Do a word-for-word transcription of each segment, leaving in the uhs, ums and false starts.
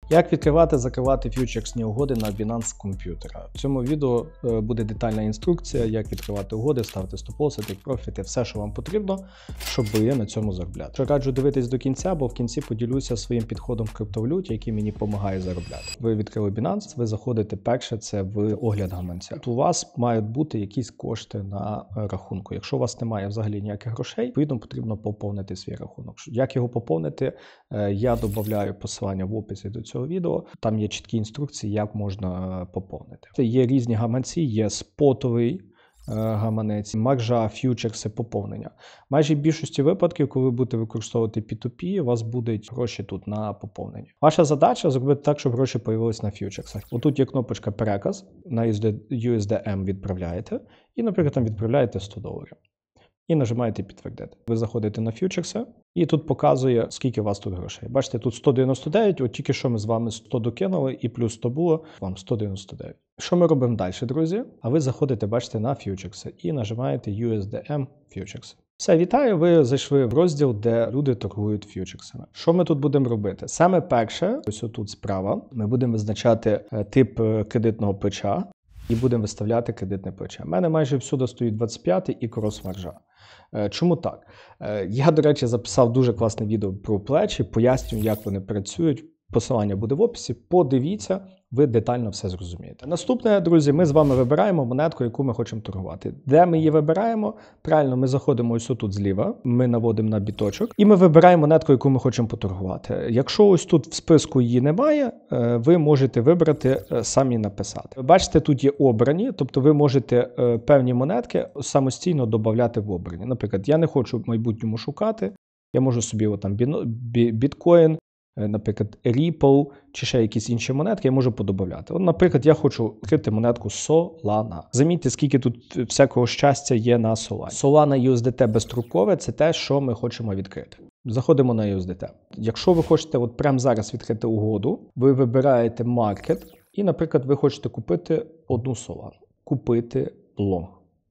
Як відкривати, закривати ф'ючерсні угоди на Binance комп'ютера. В цьому відео буде детальна інструкція, як відкривати угоди, ставити стоп-лоси, тейк-профіти, все, що вам потрібно, щоб ви на цьому заробляти. Раджу дивитись до кінця, бо в кінці поділюся своїм підходом в криптовалюті, який мені допомагає заробляти. Ви відкрили Binance, ви заходите перше, це в огляд гаманця. Тут у вас мають бути якісь кошти на рахунку. Якщо у вас немає взагалі ніяких грошей, відповідно потрібно поповнити свій рахунок. Як його поповнити, я додаю посилання в описі до цього відео. Там є чіткі інструкції, як можна поповнити. Є різні гаманці, є спотовий гаманець, маржа, ф'ючерси, поповнення. Майже в більшості випадків, коли ви будете використовувати пі ту пі, у вас будуть гроші тут на поповнення. Ваша задача зробити так, щоб гроші появились на ф'ючерсах. Отут є кнопочка переказ, на ю ес ді ем відправляєте і, наприклад, там відправляєте сто доларів. І нажимаєте підтвердити. Ви заходите на ф'ючерси, і тут показує, скільки у вас тут грошей. Бачите, тут сто дев'яносто дев'ять, от тільки що ми з вами сто докинули, і плюс сто було, вам сто дев'яносто дев'ять. Що ми робимо далі, друзі? А ви заходите, бачите, на ф'ючерси і нажимаєте ю ес ді ем ф'ючерси. Все, вітаю, ви зайшли в розділ, де люди торгують ф'ючерсами. Що ми тут будемо робити? Саме перше, ось отут справа, ми будемо визначати тип кредитного плеча і будемо виставляти кредитне плече. У мене майже всюди стоїть двадцять п'ятий і крос-маржа. Чому так? Я, до речі, записав дуже класне відео про плечі, пояснюю, як вони працюють. Посилання буде в описі. Подивіться, ви детально все зрозумієте. Наступне, друзі, ми з вами вибираємо монетку, яку ми хочемо торгувати. Де ми її вибираємо? Правильно, ми заходимо ось тут зліва, ми наводимо на біточок, і ми вибираємо монетку, яку ми хочемо поторгувати. Якщо ось тут в списку її немає, ви можете вибрати, самі написати. Ви бачите, тут є обрані, тобто ви можете певні монетки самостійно додати в обрані. Наприклад, я не хочу в майбутньому шукати, я можу собі отам біткоін, наприклад, Ripple чи ще якісь інші монетки я можу подобавляти. От, наприклад, я хочу відкрити монетку Solana. Замітьте, скільки тут всякого щастя є на Solana. Solana ю ес ді ті безстрокове – це те, що ми хочемо відкрити. Заходимо на ю ес ді ті. Якщо ви хочете от прямо зараз відкрити угоду, ви вибираєте Market і, наприклад, ви хочете купити одну Solana. Купити long.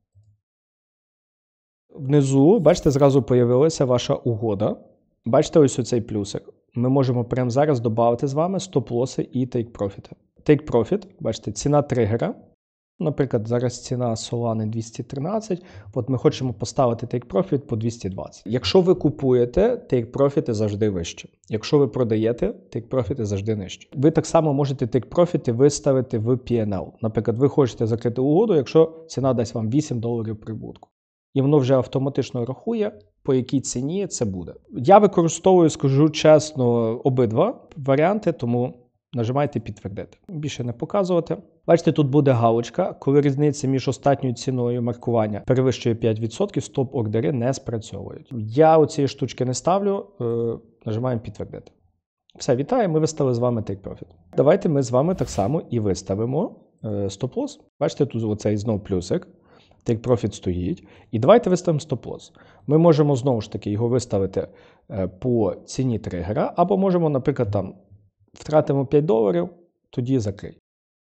Внизу, бачите, зразу з'явилася ваша угода. Бачите ось оцей плюсик. Ми можемо прямо зараз додати з вами стоп-лоси і тейк-профіти. Тейк-профіт, бачите, ціна тригера. Наприклад, зараз ціна Solana двісті тринадцять, от ми хочемо поставити тейк-профіт по двісті двадцять. Якщо ви купуєте, тейк-профіти завжди вище. Якщо ви продаєте, тейк-профіти завжди нижче. Ви так само можете тейк-профіти виставити в пі ен ел. Наприклад, ви хочете закрити угоду, якщо ціна дасть вам вісім доларів прибутку. І воно вже автоматично рахує, по якій ціні це буде. Я використовую, скажу чесно, обидва варіанти, тому нажимайте підтвердити. Більше не показувати. Бачите, тут буде галочка, коли різниця між остатньою ціною маркування перевищує п'ять відсотків, стоп-ордери не спрацьовують. Я оцієї штучки не ставлю, е, нажимаємо підтвердити. Все, вітаю, ми виставили з вами тейк-профіт. Давайте ми з вами так само і виставимо е, стоп-лосс. Бачите, тут оцей знов плюсик. Тейк-профіт стоїть. І давайте виставимо стоп-лосс. Ми можемо знову ж таки його виставити по ціні тригера, або можемо, наприклад, там втратимо п'ять доларів, тоді закрий.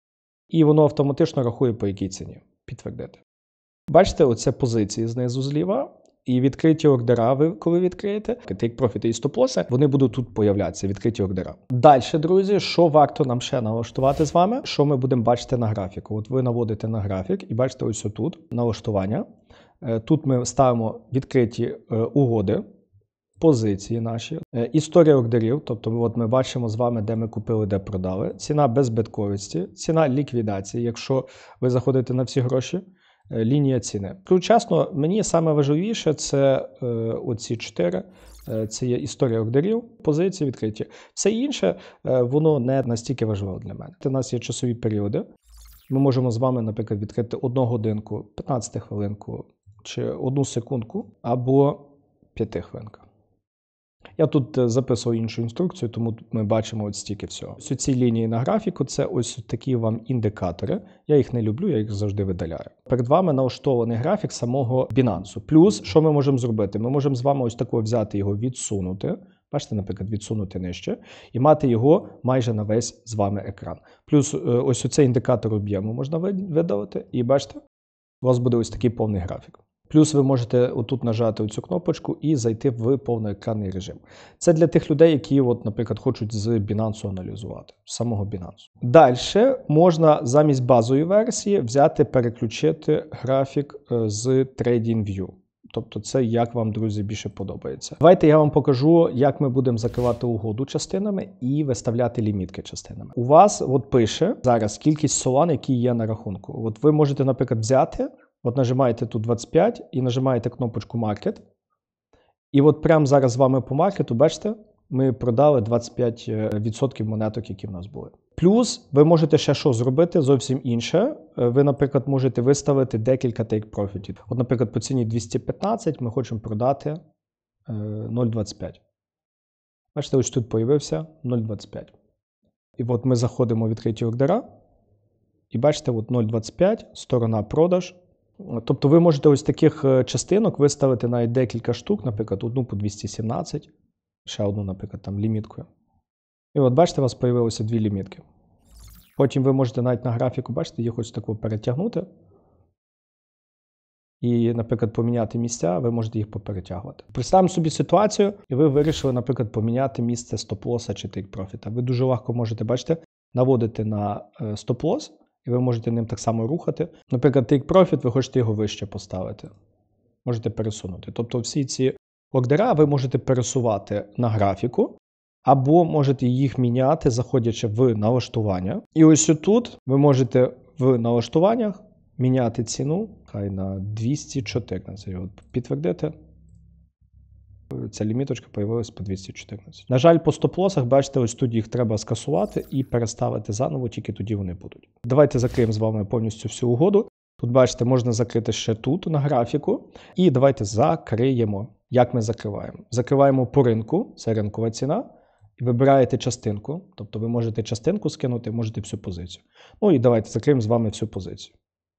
І воно автоматично рахує, по якій ціні. Підтвердити. Бачите, оце позиції знизу зліва. І відкриті ордера, ви коли відкриєте, тейк-профіти і стоп-лоси, вони будуть тут появлятися, відкриті ордера. Далі, друзі, що варто нам ще налаштувати з вами, що ми будемо бачити на графіку. От ви наводите на графік і бачите ось тут налаштування. Тут ми ставимо відкриті угоди, позиції наші, історія ордерів, тобто от ми бачимо з вами, де ми купили, де продали, ціна беззбитковості, ціна ліквідації, якщо ви заходите на всі гроші, лінія ціни. Чесно, мені саме важливіше це е, оці чотири. Е, це є історія ордерів, позиції відкриті. Все інше, е, воно не настільки важливо для мене. У нас є часові періоди. Ми можемо з вами, наприклад, відкрити одну годинку, п'ятнадцять хвилинку, чи одну секундку, або п'ять хвилинка. Я тут записував іншу інструкцію, тому ми бачимо ось стільки всього. Ось ці лінії на графіку – це ось такі вам індикатори. Я їх не люблю, я їх завжди видаляю. Перед вами налаштований графік самого Binance. Плюс, що ми можемо зробити? Ми можемо з вами ось такого взяти його, відсунути. Бачите, наприклад, відсунути нижче. І мати його майже на весь з вами екран. Плюс ось оцей індикатор об'єму можна видалити. І бачите, у вас буде ось такий повний графік. Плюс ви можете отут нажати цю кнопочку і зайти в повноекранний режим. Це для тих людей, які, от, наприклад, хочуть з Binance аналізувати, з самого Binance. Далі можна замість базової версії взяти, переключити графік з TradingView. Тобто це як вам, друзі, більше подобається. Давайте я вам покажу, як ми будемо закривати угоду частинами і виставляти лімітки частинами. У вас от пише зараз кількість Solana, які є на рахунку. От ви можете, наприклад, взяти, от нажимаєте тут двадцять п'ять і нажимаєте кнопочку Market. І от прямо зараз з вами по маркету, бачите, ми продали двадцять п'ять відсотків монеток, які в нас були. Плюс ви можете ще що зробити зовсім інше. Ви, наприклад, можете виставити декілька take-profitів. От, наприклад, по ціні двісті п'ятнадцять ми хочемо продати нуль двадцять п'ять. Бачите, ось тут появився нуль двадцять п'ять. І от ми заходимо в відкриті ордера. І бачите, от нуль двадцять п'ять, сторона продаж. Тобто ви можете ось таких частинок виставити навіть декілька штук, наприклад, одну по двісті сімнадцять, ще одну, наприклад, там ліміткою. І от бачите, у вас з'явилося дві лімітки. Потім ви можете навіть на графіку, бачите, їх ось таку перетягнути. І, наприклад, поміняти місця, ви можете їх поперетягувати. Представимо собі ситуацію, і ви вирішили, наприклад, поміняти місце стоп-лоса чи take-профіта. Ви дуже легко можете, бачите, наводити на стоп-лос, і ви можете ним так само рухати. Наприклад, take-профіт, ви хочете його вище поставити. Можете пересунути. Тобто всі ці ордера ви можете пересувати на графіку, або можете їх міняти, заходячи в налаштування. І ось тут ви можете в налаштуваннях міняти ціну, хай на двісті чотирнадцять. От підтвердити. Ця ліміточка появилась по двісті чотирнадцять. На жаль, по стоп-лосах, бачите, ось тут їх треба скасувати і переставити заново, тільки тоді вони будуть. Давайте закриємо з вами повністю всю угоду. Тут, бачите, можна закрити ще тут, на графіку. І давайте закриємо. Як ми закриваємо? Закриваємо по ринку, це ринкова ціна. І вибираєте частинку, тобто ви можете частинку скинути, можете всю позицію. Ну і давайте закриємо з вами всю позицію.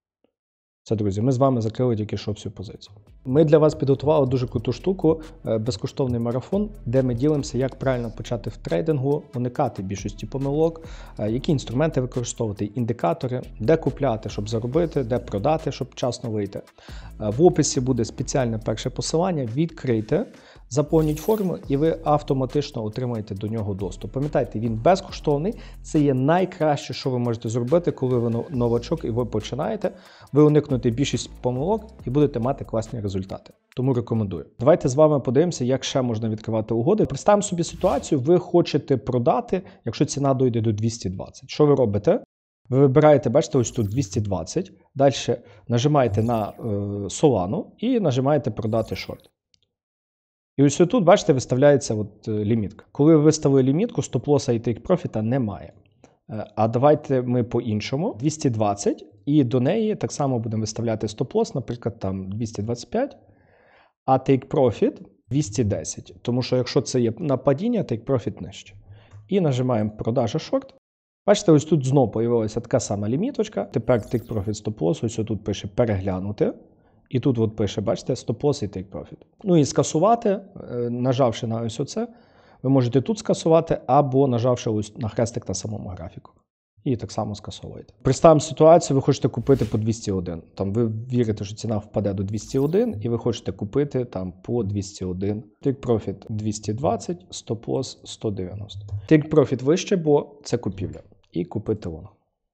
Це, друзі, ми з вами закрили тільки що всю позицію. Ми для вас підготували дуже круту штуку, безкоштовний марафон, де ми ділимося, як правильно почати в трейдингу, уникати більшості помилок, які інструменти використовувати, індикатори, де купляти, щоб заробити, де продати, щоб вчасно вийти. В описі буде спеціальне перше посилання, відкрийте, заповніть форму і ви автоматично отримаєте до нього доступ. Пам'ятайте, він безкоштовний, це є найкраще, що ви можете зробити, коли ви новачок і ви починаєте. Ви уникнете більшість помилок і будете мати класні результати. Тому рекомендую. Давайте з вами подивимося, як ще можна відкривати угоди. Представимо собі ситуацію, ви хочете продати, якщо ціна дойде до двісті двадцять. Що ви робите? Ви вибираєте, бачите, ось тут двісті двадцять, далі нажимаєте на е, Solana і нажимаєте продати шорт. І ось тут, бачите, виставляється от лімітка. Коли ви виставили лімітку, стоп-лоса і take-профіта немає. А давайте ми по-іншому. двісті двадцять, і до неї так само будемо виставляти стоп-лос, наприклад, там двісті двадцять п'ять, а take-профіт двісті десять. Тому що якщо це є на падіння, take-профіт нижче. І нажимаємо продажа шорт. Бачите, ось тут знову появилася така сама ліміточка. Тепер take-профіт, стоп-лос, ось тут пише переглянути. І тут от пише, бачите, стоп-лос і take-профіт. Ну і скасувати, нажавши на ось оце, ви можете тут скасувати, або нажавши ось на хрестик на самому графіку. І так само скасовуєте. Представимо ситуацію, ви хочете купити по двісті один. Там ви вірите, що ціна впаде до двісті один, і ви хочете купити там по двісті один. Take-профіт двісті двадцять, стоп-лос сто дев'яносто. Take-профіт вище, бо це купівля. І купити лонг.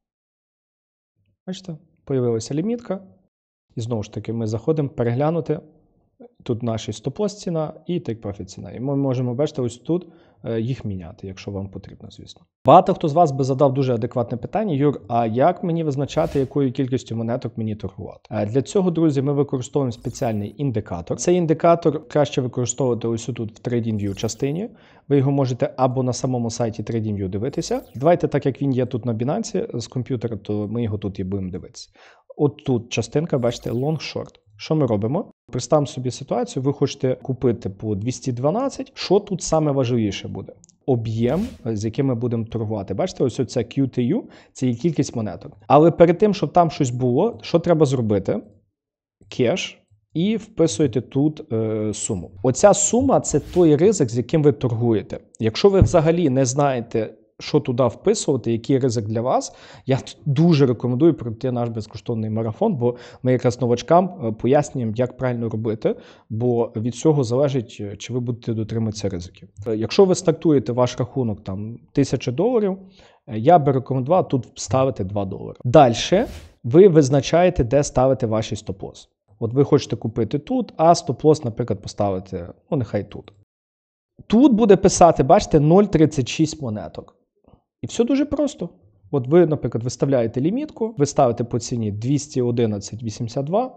Бачите, появилася лімітка. І знову ж таки ми заходимо переглянути. Тут наші стоп-лос ціна і take-профіт ціна. І ми можемо, бачите, ось тут їх міняти, якщо вам потрібно, звісно. Багато хто з вас би задав дуже адекватне питання: Юр, а як мені визначати, якою кількістю монеток мені торгувати? Для цього, друзі, ми використовуємо спеціальний індикатор. Цей індикатор краще використовувати ось тут в TradingView частині. Ви його можете або на самому сайті TradingView дивитися. Давайте, так як він є тут на Binance з комп'ютера, то ми його тут і будемо дивитися. От тут частинка, бачите, long-short. Що ми робимо? Представимо собі ситуацію, ви хочете купити по двісті дванадцять. Що тут саме важливіше буде? Об'єм, з яким ми будемо торгувати. Бачите, ось це кью ті ю, це є кількість монеток. Але перед тим, щоб там щось було, що треба зробити? Кеш. І вписуєте тут е, суму. Оця сума – це той ризик, з яким ви торгуєте. Якщо ви взагалі не знаєте, що туди вписувати, який ризик для вас, я дуже рекомендую пройти наш безкоштовний марафон, бо ми якраз новачкам пояснюємо, як правильно робити, бо від цього залежить, чи ви будете дотримуватися ризиків. Якщо ви стартуєте ваш рахунок там тисяча доларів, я би рекомендував тут ставити два долари. Далі ви визначаєте, де ставити ваш стоп-лосс. От ви хочете купити тут, а стоп-лосс, наприклад, поставити, ну нехай тут. Тут буде писати, бачите, нуль цілих тридцять шість монеток. І все дуже просто. От ви, наприклад, виставляєте лімітку, ви ставите по ціні двісті одинадцять вісімдесят два,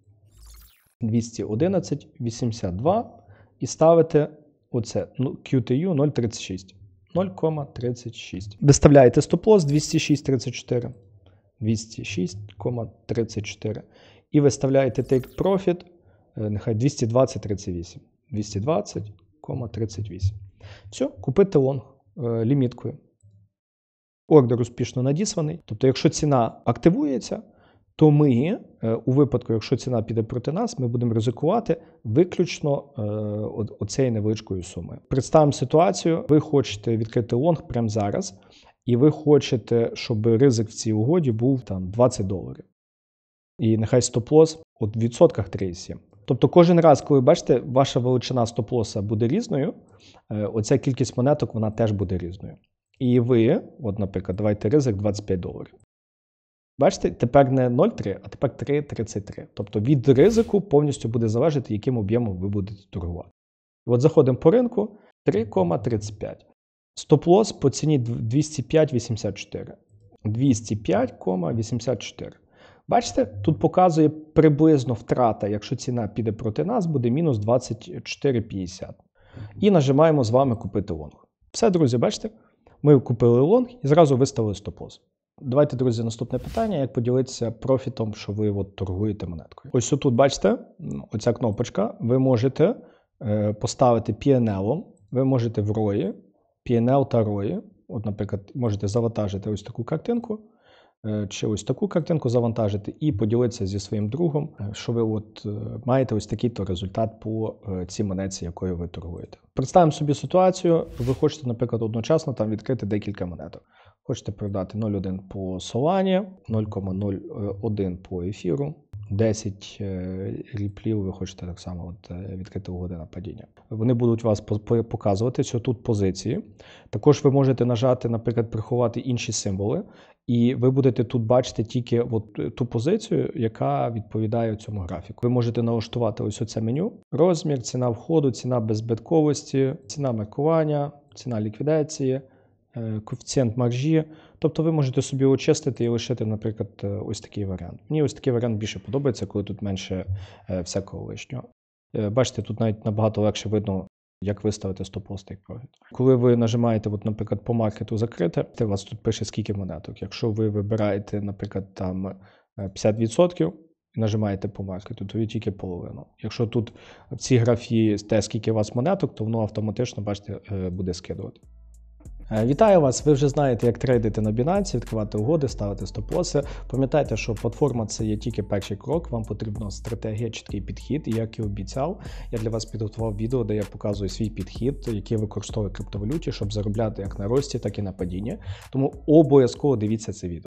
двісті одинадцять вісімдесят два і ставите оце кю ті ю нуль цілих тридцять шість. нуль цілих тридцять шість. Виставляєте стоп-лосс двісті шість цілих тридцять чотири. двісті шість цілих тридцять чотири. І виставляєте take profit, нехай двісті двадцять цілих тридцять вісім. двісті двадцять цілих тридцять вісім. Все, купити лонг е, ліміткою. Ордер успішно надісланий. Тобто, якщо ціна активується, то ми, е, у випадку, якщо ціна піде проти нас, ми будемо ризикувати виключно е, оцею невеличкою сумою. Представимо ситуацію, ви хочете відкрити лонг прямо зараз, і ви хочете, щоб ризик в цій угоді був там двадцять доларів. І нехай стоп-лосс у відсотках три цілих сім. Тобто кожен раз, коли бачите, ваша величина стоп-лоса буде різною, оця кількість монеток, вона теж буде різною. І ви, от, наприклад, давайте ризик двадцять п'ять доларів. Бачите, тепер не нуль цілих три, а тепер три цілих тридцять три. Тобто від ризику повністю буде залежати, яким об'ємом ви будете торгувати. От заходимо по ринку, три цілих тридцять п'ять. Стоп-лосс по ціні двісті п'ять цілих вісімдесят чотири. двісті п'ять цілих вісімдесят чотири. Бачите, тут показує приблизно втрата, якщо ціна піде проти нас, буде мінус двадцять чотири п'ятдесят. І нажимаємо з вами купити лонг. Все, друзі, бачите? Ми купили лонг і зразу виставили стоп-лосс. Давайте, друзі, наступне питання, як поділитися профітом, що ви от торгуєте монеткою. Ось тут, бачите, оця кнопочка, ви можете е, поставити пі ен ел, ви можете в рої, пі ен ел та рої. От, наприклад, можете завантажити ось таку картинку, чи ось таку картинку завантажити і поділитися зі своїм другом, що ви от маєте ось такий-то результат по цій монетці, якою ви торгуєте. Представимо собі ситуацію, ви хочете, наприклад, одночасно там відкрити декілька монеток. Хочете продати нуль цілих один по Solana, нуль цілих нуль один по ефіру, десять ріплів ви хочете так само от відкрити угоди на падіння. Вони будуть вас показувати, що тут позиції. Також ви можете нажати, наприклад, приховати інші символи, і ви будете тут бачити тільки от ту позицію, яка відповідає цьому графіку. Ви можете налаштувати ось оце меню. Розмір, ціна входу, ціна беззбитковості, ціна маркування, ціна ліквідації, коефіцієнт маржі. Тобто ви можете собі очистити і лишити, наприклад, ось такий варіант. Мені ось такий варіант більше подобається, коли тут менше всякого лишнього. Бачите, тут навіть набагато легше видно, як виставити стоп-лосс take profit. Коли ви нажимаєте, от, наприклад, по маркету закрити, у вас тут пише скільки монеток. Якщо ви вибираєте, наприклад, там п'ятдесят відсотків і нажимаєте по маркету, то ви тільки половину. Якщо тут в цій графі те, скільки у вас монеток, то воно автоматично, бачите, буде скидувати. Вітаю вас! Ви вже знаєте, як трейдити на Binance, відкривати угоди, ставити стоп-лоси. Пам'ятайте, що платформа – це є тільки перший крок, вам потрібна стратегія, чіткий підхід. І як і обіцяв, я для вас підготував відео, де я показую свій підхід, який використовую в криптовалюті, щоб заробляти як на рості, так і на падінні. Тому обов'язково дивіться це відео.